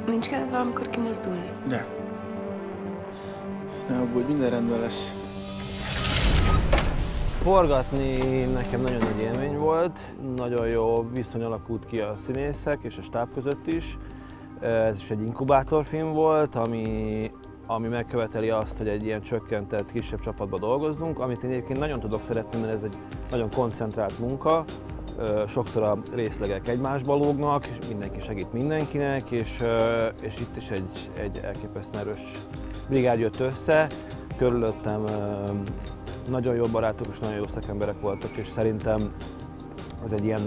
Nincs kedved valamikor kimozdulni? De. Ne aggódj, minden rendben lesz. Forgatni nekem nagyon nagy élmény volt, nagyon jó viszony alakult ki a színészek és a stáb között is. Ez is egy inkubátorfilm volt, ami megköveteli azt, hogy egy ilyen csökkentett, kisebb csapatban dolgozzunk, amit én egyébként nagyon tudok szeretni, mert ez egy nagyon koncentrált munka. Sokszor a részlegek egymásba lógnak, mindenki segít mindenkinek, és itt is egy elképesztően erős brigád jött össze. Körülöttem nagyon jó barátok és nagyon jó szakemberek voltak, és szerintem ez egy ilyen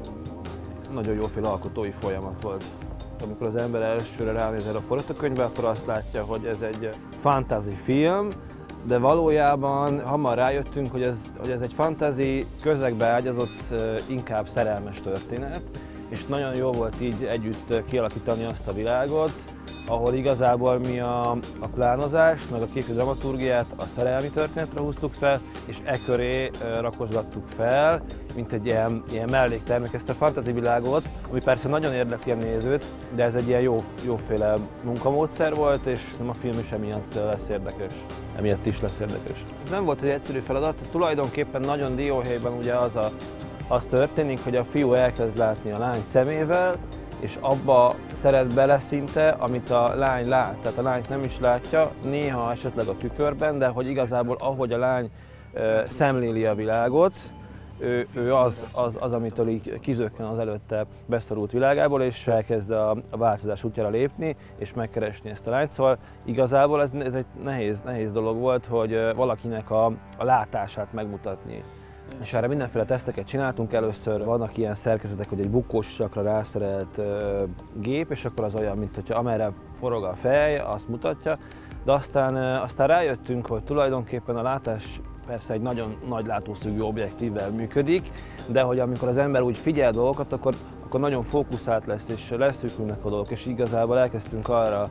nagyon jóféle alkotói folyamat volt. Amikor az ember elsőre ránéz erre a forgatókönyvbe, akkor azt látja, hogy ez egy fantasy film, de valójában hamar rájöttünk, hogy ez egy fantasy közegbe ágyazott, inkább szerelmes történet, és nagyon jó volt így együtt kialakítani azt a világot, ahol igazából mi a plánozást, meg a képi dramaturgiát a szerelmi történetre húztuk fel, és e köré rakosgattuk fel, mint egy ilyen melléktermék ezt a fantasy világot, ami persze nagyon érdekli a nézőt, de ez egy ilyen jóféle munkamódszer volt, és a film is emiatt lesz érdekes. Emiatt is lesz érdekes. Ez nem volt egy egyszerű feladat, tulajdonképpen nagyon dióhéjban ugye az történik, hogy a fiú elkezd látni a lány szemével, és abba szeret bele szinte, amit a lány lát. Tehát a lányt nem is látja, néha esetleg a tükörben, de hogy igazából ahogy a lány szemléli a világot, ő az, amitől így kizökken az előtte beszorult világából, és elkezd a változás útjára lépni, és megkeresni ezt a lányt. Szóval igazából ez egy nehéz dolog volt, hogy valakinek a látását megmutatni. És erre mindenféle teszteket csináltunk. Először vannak ilyen szerkezetek, hogy egy bukósakra rászerelt gép, és akkor az olyan, mint hogyha amerre forog a fej, azt mutatja. De aztán rájöttünk, hogy tulajdonképpen a látás persze egy nagyon nagy látószögű objektívvel működik, de hogy amikor az ember úgy figyel dolgokat, akkor nagyon fókuszált lesz, és leszűkülnek a dolgok, és igazából elkezdtünk arra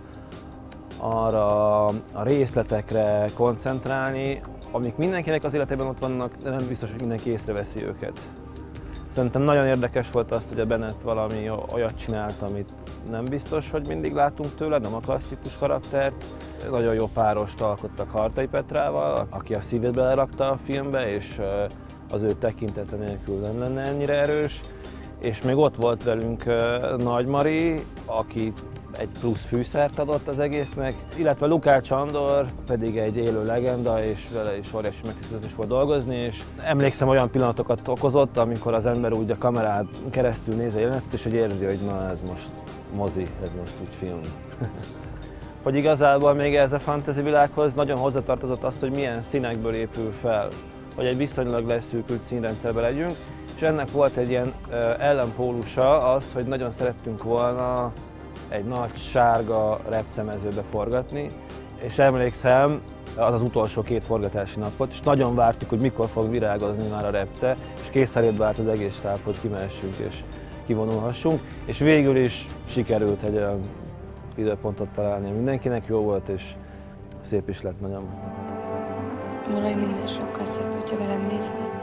a részletekre koncentrálni, amik mindenkinek az életében ott vannak, de nem biztos, hogy mindenki észreveszi őket. Szerintem nagyon érdekes volt az, hogy a Bennett valami olyat csinált, amit nem biztos, hogy mindig látunk tőle, nem a klasszikus karaktert. Nagyon jó párost alkottak Hartai Petrával, aki a szívét belerakta a filmbe, és az ő tekintete nélkül nem lenne ennyire erős. És még ott volt velünk Nagy Mari, aki egy plusz fűszert adott az egésznek, illetve Lukács Andor pedig egy élő legenda, és vele is óriási megtiszteltetés volt dolgozni, és emlékszem, olyan pillanatokat okozott, amikor az ember úgy a kamerán keresztül nézi a jelenetet, és hogy érzi, hogy na ez most mozi, ez most úgy film. Hogy igazából még ez a fantasy világhoz nagyon hozzátartozott az, hogy milyen színekből épül fel, hogy egy viszonylag leszűkült színrendszerben legyünk, és ennek volt egy ilyen ellenpólusa az, hogy nagyon szerettünk volna egy nagy sárga repcemezőbe forgatni, és emlékszem, az utolsó 2 forgatási napot, és nagyon vártuk, hogy mikor fog virágozni már a repce, és készenlétbe várt az egész stáb, hogy kimehessünk és kivonulhassunk, és végül is sikerült egy olyan időpontot találni, mindenkinek jó volt, és szép is lett nagyon. Valahogy minden sokkal szebb, hogyha veled nézem.